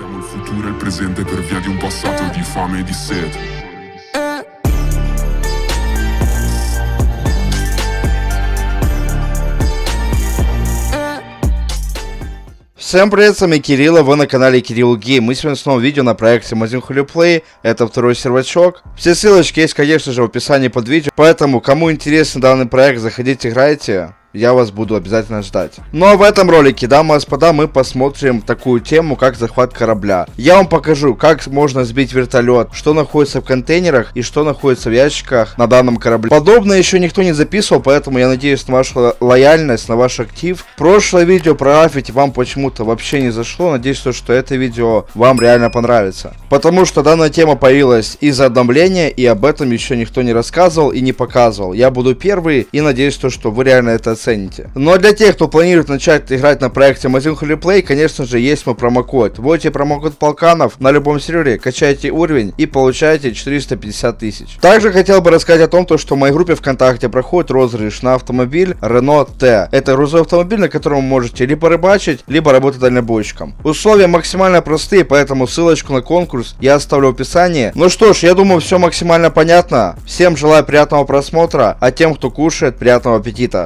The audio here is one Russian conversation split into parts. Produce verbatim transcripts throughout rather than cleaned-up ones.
Siamo il futuro e il presente per via di un passato di fame e di sete. Всем привет, с вами Кирилл, вы на канале Кирилл Гейм. Мы сегодня снова видео на проекте Amazing Holy Play. Это второй сервачок. Все ссылочки есть, конечно же, в описании под видео. Поэтому, кому интересен данный проект, заходите, играйте. Я вас буду обязательно ждать. Ну а в этом ролике, дамы и господа, мы посмотрим такую тему, как захват корабля. Я вам покажу, как можно сбить вертолет, что находится в контейнерах и что находится в ящиках на данном корабле. Подобное еще никто не записывал, поэтому я надеюсь на вашу лояльность, на ваш актив. Прошлое видео про граффити вам почему-то вообще не зашло. Надеюсь, что это видео вам реально понравится. Потому что данная тема появилась из-за обновления, и об этом еще никто не рассказывал и не показывал. Я буду первый, и надеюсь, что вы реально это оцените. Ну а для тех, кто планирует начать играть на проекте Amazing Holy Play, конечно же, есть мой промокод. Вводите промокод Полканов на любом сервере, качайте уровень и получаете четыреста пятьдесят тысяч. Также хотел бы рассказать о том, что в моей группе ВКонтакте проходит розыгрыш на автомобиль Renault T. Это грузовой автомобиль, на котором вы можете либо рыбачить, либо работать дальнобойщиком. Условия максимально простые, поэтому ссылочку на конкурс я оставлю в описании. Ну что ж, я думаю, все максимально понятно. Всем желаю приятного просмотра, а тем, кто кушает, приятного аппетита.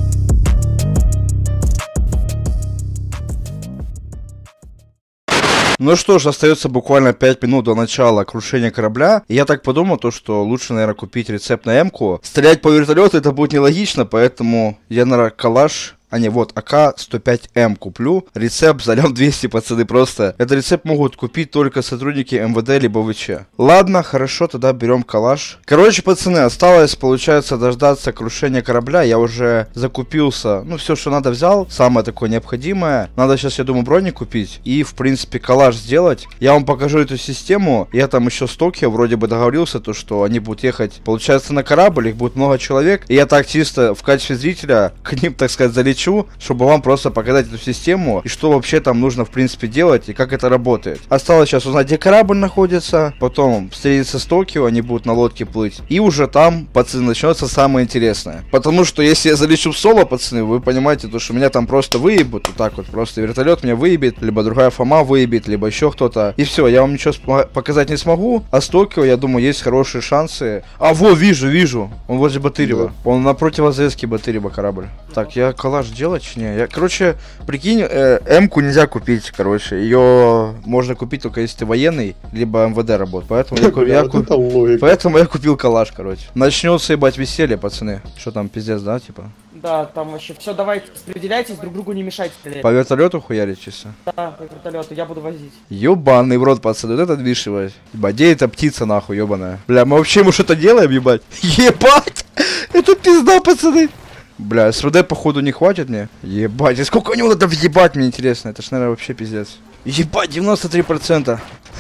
Ну что ж, остается буквально пять минут до начала крушения корабля. И я так подумал, то, что лучше, наверное, купить рецепт на М-ку. Стрелять по вертолету это будет нелогично, поэтому я, наверное, калаш... А не, вот, А К сто пять М куплю. Рецепт залем двести, пацаны, просто. Этот рецепт могут купить только сотрудники М В Д либо В Ч. Ладно, хорошо, тогда берем калаш. Короче, пацаны, осталось, получается, дождаться крушения корабля. Я уже закупился, ну, все, что надо, взял. Самое такое необходимое. Надо сейчас, я думаю, броник купить. И, в принципе, калаш сделать. Я вам покажу эту систему. Я там еще с Токио вроде бы договорился, то, что они будут ехать, получается, на корабль. Их будет много человек. И я так чисто в качестве зрителя к ним, так сказать, залечу, чтобы вам просто показать эту систему и что вообще там нужно в принципе делать и как это работает. Осталось сейчас узнать, где корабль находится, потом встретиться с Токио, они будут на лодке плыть, и уже там, пацаны, начнется самое интересное. Потому что если я залечу в соло, пацаны, вы понимаете, то что меня там просто выебут, вот так вот, просто вертолет меня выебет, либо другая Фома выебет, либо еще кто-то, и все, я вам ничего показать не смогу. А с Токио, я думаю, есть хорошие шансы. А, во, вижу, вижу, он возле Батырева, да. Он на противозвездке Батырева корабль. Так, я калаш делать? Не, я, короче, прикинь, э, М-ку нельзя купить, короче, ее можно купить только если ты военный, либо М В Д работает, поэтому я, я, ку... поэтому я купил калаш, короче. Начнется, ебать, веселье, пацаны. Что там, пиздец, да, типа? Да, там вообще все, давайте распределяйтесь, друг другу не мешайте стрелять. По вертолету хуярить чисто? Да, по вертолету, я буду возить. Ёбаный в рот, пацаны, вот это движ, ебать. Ебать, где эта птица, нахуй, ебаная? Бля, мы вообще ему что-то делаем, ебать? Ебать! Это пизда, пацаны! Бля, С В Д походу не хватит мне. Ебать, и сколько у него надо въебать, мне интересно. Это ж, наверное, вообще пиздец. Ебать, девяносто три процента.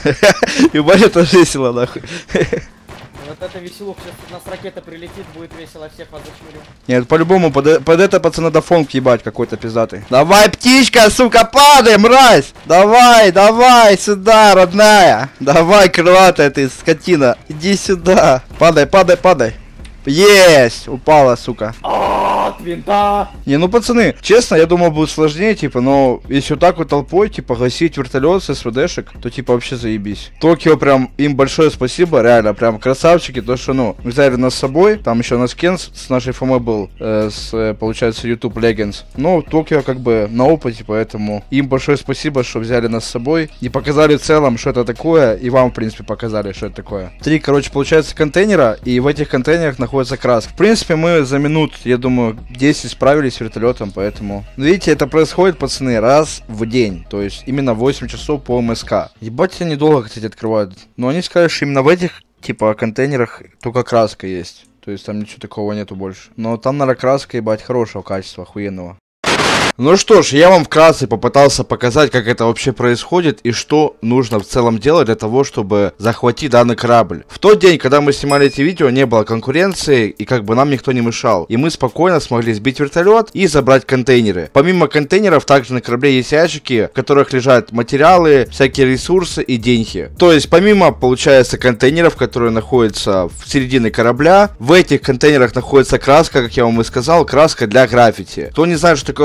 Ебать, это весело, нахуй. Вот это веселух, сейчас у нас ракета прилетит, будет весело, всех вас зачмырю. Нет, по-любому, под, под это, пацаны, до фонк ебать какой-то пиздатый. Давай, птичка, сука, падай, мразь! Давай, давай, сюда, родная. Давай, крылатая ты, скотина. Иди сюда. Падай, падай, падай. Есть! Упала, сука. От винта. Не, ну пацаны, честно, я думал, будет сложнее, типа, но если вот так вот толпой, типа, гасить вертолет с С В Д-шек, то типа вообще заебись. Токио, прям, им большое спасибо, реально, прям красавчики, то что, ну, взяли нас с собой, там еще у нас Кен с нашей Фомой был, э, с, получается, YouTube Legends. Ну, Токио как бы на опыте, поэтому им большое спасибо, что взяли нас с собой и показали в целом, что это такое, и вам, в принципе, показали, что это такое. Три, короче, получается, контейнера, и в этих контейнерах находится краска. В принципе, мы за минут, я думаю, десять справились с вертолетом, поэтому... Видите, это происходит, пацаны, раз в день. То есть, именно восемь часов по М С К. Ебать, они долго, кстати, открывают. Но они скажут, что именно в этих, типа, контейнерах только краска есть. То есть, там ничего такого нету больше. Но там, наверное, краска, ебать, хорошего качества, охуенного. Ну что ж, я вам вкратце попытался показать, как это вообще происходит и что нужно в целом делать для того, чтобы захватить данный корабль. В тот день, когда мы снимали эти видео, не было конкуренции и как бы нам никто не мешал. И мы спокойно смогли сбить вертолет и забрать контейнеры. Помимо контейнеров, также на корабле есть ящики, в которых лежат материалы, всякие ресурсы и деньги. То есть, помимо, получается, контейнеров, которые находятся в середине корабля, в этих контейнерах находится краска, как я вам и сказал, краска для граффити. Кто не знает, что такое граффити,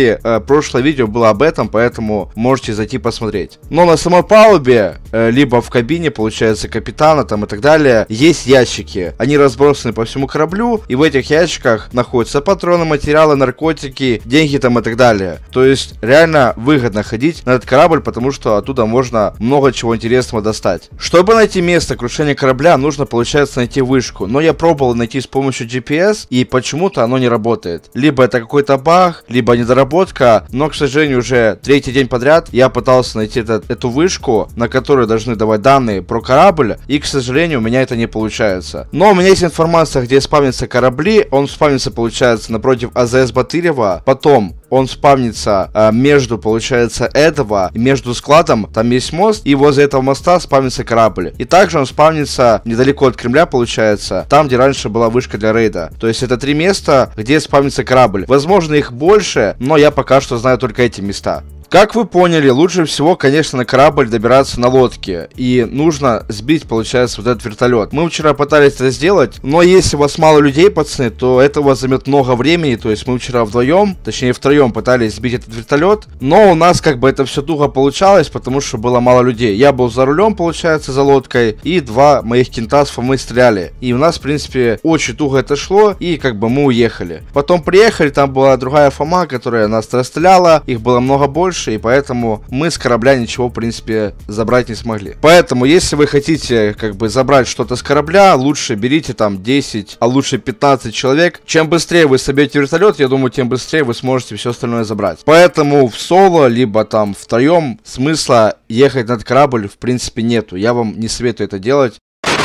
кстати, э, прошлое видео было об этом, поэтому можете зайти посмотреть. Но на самой палубе, э, либо в кабине, получается, капитана там и так далее, есть ящики. Они разбросаны по всему кораблю, и в этих ящиках находятся патроны, материалы, наркотики, деньги там и так далее. То есть реально выгодно ходить на этот корабль, потому что оттуда можно много чего интересного достать. Чтобы найти место крушения корабля, нужно, получается, найти вышку. Но я пробовал найти с помощью джи пи эс, и почему-то оно не работает. Либо это какой-то баг, либо недоработка, но, к сожалению, уже третий день подряд я пытался найти этот, эту вышку, на которую должны давать данные про корабль, и, к сожалению, у меня это не получается. Но у меня есть информация, где спавнятся корабли. Он спавнится, получается, напротив а зэ эс Батырева, потом он спавнится э, между, получается, этого, между складом, там есть мост, и возле этого моста спавнится корабль. И также он спавнится недалеко от Кремля, получается, там, где раньше была вышка для рейда. То есть это три места, где спавнится корабль. Возможно, их больше, но я пока что знаю только эти места. Как вы поняли, лучше всего, конечно, на корабль добираться на лодке. И нужно сбить, получается, вот этот вертолет. Мы вчера пытались это сделать, но если у вас мало людей, пацаны, то это у вас займет много времени. То есть мы вчера вдвоем, точнее втроем пытались сбить этот вертолет. Но у нас как бы это все туго получалось, потому что было мало людей. Я был за рулем, получается, за лодкой. И два моих кента с Фомой стреляли. И у нас, в принципе, очень туго это шло. И как бы мы уехали. Потом приехали, там была другая Фома, которая нас расстреляла. Их было много больше. И поэтому мы с корабля ничего, в принципе, забрать не смогли. Поэтому, если вы хотите, как бы, забрать что-то с корабля, лучше берите там десять, а лучше пятнадцать человек. Чем быстрее вы соберете вертолет, я думаю, тем быстрее вы сможете все остальное забрать. Поэтому в соло, либо там втроем смысла ехать на этот корабль, в принципе, нету. Я вам не советую это делать.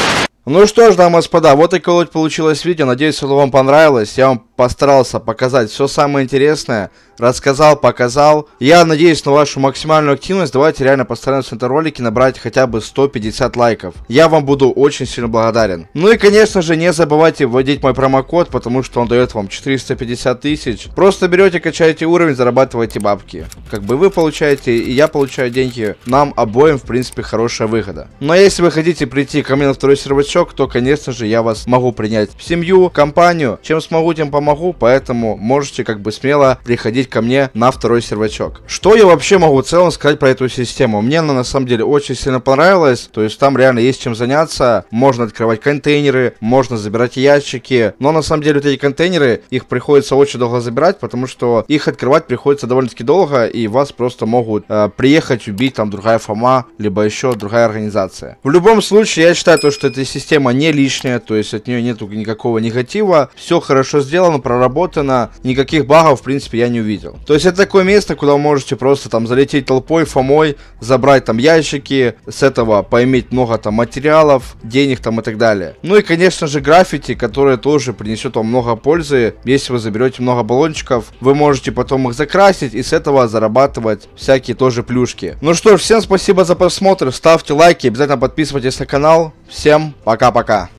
Ну что ж, дамы и господа, вот такое вот получилось видео. Надеюсь, оно вам понравилось. Я вам постарался показать все самое интересное. Рассказал, показал. Я надеюсь на вашу максимальную активность. Давайте реально постараемся на этом ролике набрать хотя бы сто пятьдесят лайков. Я вам буду очень сильно благодарен. Ну и, конечно же, не забывайте вводить мой промокод, потому что он дает вам четыреста пятьдесят тысяч. Просто берете, качаете уровень, зарабатываете бабки. Как бы вы получаете, и я получаю деньги. Нам обоим, в принципе, хорошая выгода. Но если вы хотите прийти ко мне на второй сервачок, то, конечно же, я вас могу принять в семью, компанию. Чем смогу, тем помогу. Поэтому можете как бы смело приходить ко мне на второй сервачок. Что я вообще могу в целом сказать про эту систему? Мне она на самом деле очень сильно понравилась. То есть там реально есть чем заняться. Можно открывать контейнеры, можно забирать ящики. Но на самом деле вот эти контейнеры, их приходится очень долго забирать, потому что их открывать приходится довольно-таки долго, и вас просто могут э, приехать, убить там другая Фома, либо еще другая организация. В любом случае, я считаю то, что эта система не лишняя, то есть от нее нету никакого негатива. Все хорошо сделано, проработано, никаких багов, в принципе, я не увидел. То есть это такое место, куда вы можете просто там залететь толпой, Фомой, забрать там ящики, с этого поиметь много там материалов, денег там и так далее. Ну и, конечно же, граффити, которое тоже принесет вам много пользы. Если вы заберете много баллончиков, вы можете потом их закрасить и с этого зарабатывать всякие тоже плюшки. Ну что ж, всем спасибо за просмотр, ставьте лайки, обязательно подписывайтесь на канал. Всем пока-пока.